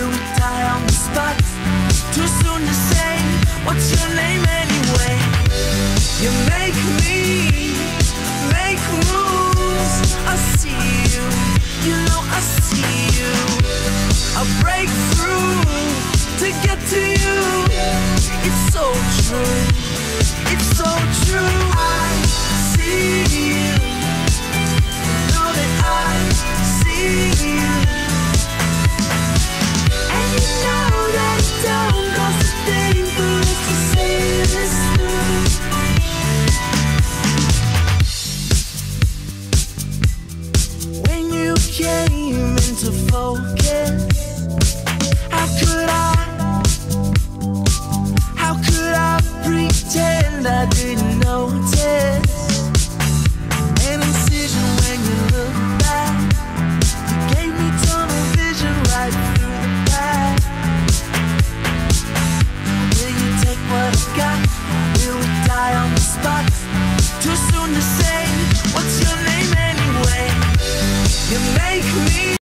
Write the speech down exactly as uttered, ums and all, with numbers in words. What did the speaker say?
will we die on the spot? Too soon to say, what's your name anyway? You make me make moves. I see you, you know I see you. I break through to get to you. It's so true, it's so true. I see you, know that I see you. And you know that it don't cost a thing for us to say this through. When you came into focus, how could I, how could I pretend I didn't notice? An incision when you look back, you gave me tunnel vision right through the back. Will you take what I got? Will we die on the spot?